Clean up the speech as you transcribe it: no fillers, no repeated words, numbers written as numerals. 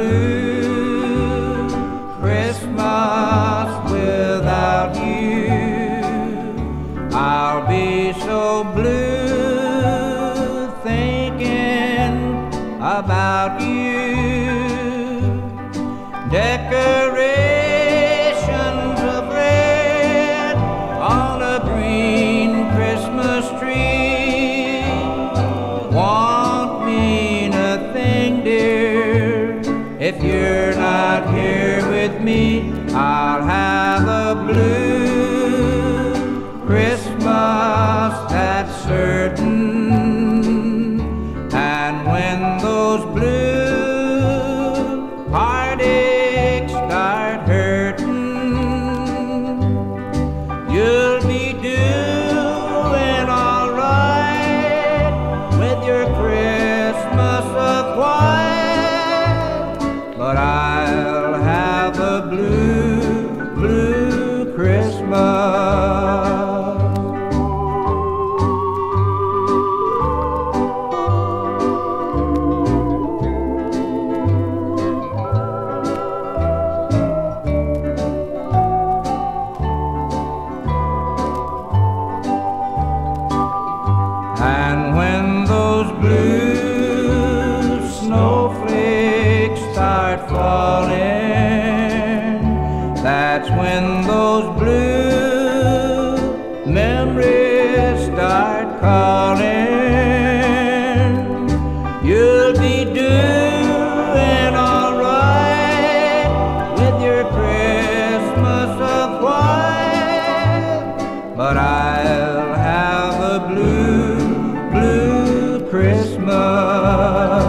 blue Christmas without you. I'll be so blue thinking about you. Decorations of red on a green Christmas tree won't mean a thing, dear, if you're not here with me. I'll have a blue Christmas, that's certain. And when those blue heartaches start hurting, you'll be doing all right with your Christmas of white. But I'll have a blue, blue Christmas. And when those blue snowflakes start falling, that's when those blue memories start calling. You'll be doing all right with your Christmas of white, but I'll have a blue, blue Christmas.